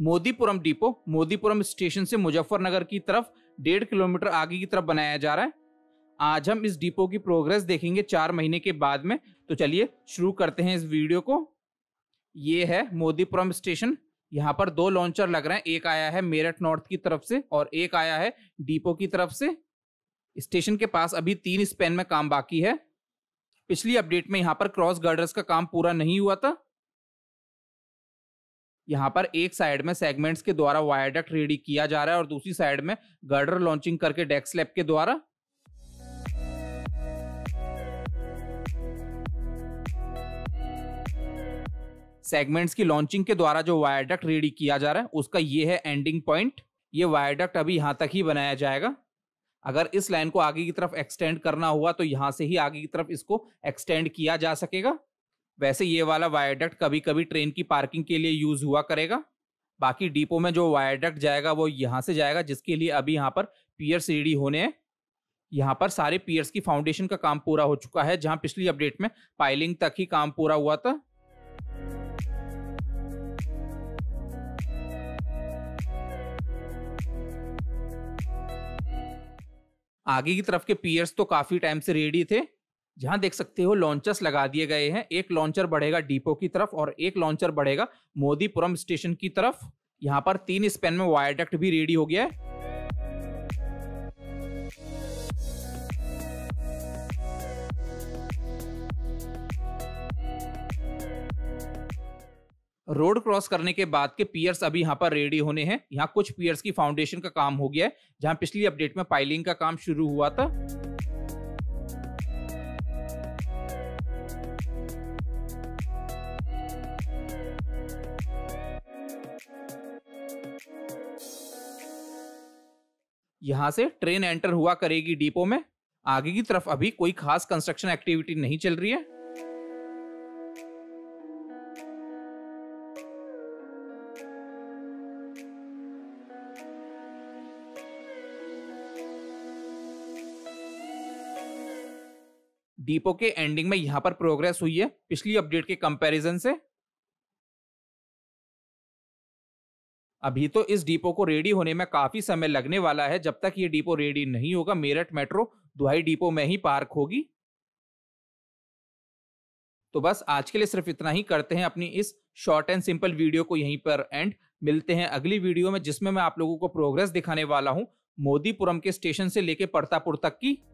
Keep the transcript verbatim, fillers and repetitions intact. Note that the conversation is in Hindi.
मोदीपुरम डिपो मोदीपुरम स्टेशन से मुजफ्फरनगर की तरफ डेढ़ किलोमीटर आगे की तरफ बनाया जा रहा है। आज हम इस डिपो की प्रोग्रेस देखेंगे चार महीने के बाद में। तो चलिए शुरू करते हैं इस वीडियो को। ये है मोदीपुरम स्टेशन। यहाँ पर दो लॉन्चर लग रहे हैं, एक आया है मेरठ नॉर्थ की तरफ से और एक आया है डिपो की तरफ से। स्टेशन के पास अभी तीन स्पैन में काम बाकी है। पिछली अपडेट में यहाँ पर क्रॉस गर्डर्स का काम पूरा नहीं हुआ था। यहाँ पर एक साइड में सेगमेंट्स के द्वारा वायरडक्ट रेडी किया जा रहा है और दूसरी साइड में गर्डर लॉन्चिंग करके डेक स्लैब के द्वारा। सेगमेंट्स की लॉन्चिंग के द्वारा जो वायरडक्ट रेडी किया जा रहा है उसका ये है एंडिंग पॉइंट। ये वायरडक्ट अभी यहां तक ही बनाया जाएगा। अगर इस लाइन को आगे की तरफ एक्सटेंड करना हुआ तो यहां से ही आगे की तरफ इसको एक्सटेंड किया जा सकेगा। वैसे ये वाला वायरडक्ट कभी कभी ट्रेन की पार्किंग के लिए यूज हुआ करेगा। बाकी डिपो में जो वायरडक्ट जाएगा वो यहां से जाएगा, जिसके लिए अभी यहाँ पर पियर्स रेडी होने हैं। यहाँ पर सारे पियर्स की फाउंडेशन का काम पूरा हो चुका है, जहां पिछली अपडेट में पाइलिंग तक ही काम पूरा हुआ था। आगे की तरफ के पियर्स तो काफी टाइम से रेडी थे। जहां देख सकते हो लॉन्चर्स लगा दिए गए हैं। एक लॉन्चर बढ़ेगा डिपो की तरफ और एक लॉन्चर बढ़ेगा मोदीपुरम स्टेशन की तरफ। यहां पर तीन स्पैन में वायरडक्ट भी रेडी हो गया है। रोड क्रॉस करने के बाद के पियर्स अभी यहाँ पर रेडी होने हैं। यहाँ कुछ पियर्स की फाउंडेशन का काम हो गया है, जहां पिछली अपडेट में पाइलिंग का काम शुरू हुआ था। यहां से ट्रेन एंटर हुआ करेगी डिपो में। आगे की तरफ अभी कोई खास कंस्ट्रक्शन एक्टिविटी नहीं चल रही है। डिपो के एंडिंग में यहां पर प्रोग्रेस हुई है पिछली अपडेट के कंपैरिजन से। अभी तो इस डिपो को रेडी होने में काफी समय लगने वाला है। जब तक ये डिपो रेडी नहीं होगा मेरठ मेट्रो दुहाई डिपो में ही पार्क होगी। तो बस आज के लिए सिर्फ इतना ही। करते हैं अपनी इस शॉर्ट एंड सिंपल वीडियो को यहीं पर एंड। मिलते हैं अगली वीडियो में, जिसमें मैं आप लोगों को प्रोग्रेस दिखाने वाला हूं मोदीपुरम के स्टेशन से लेके परतापुर तक की।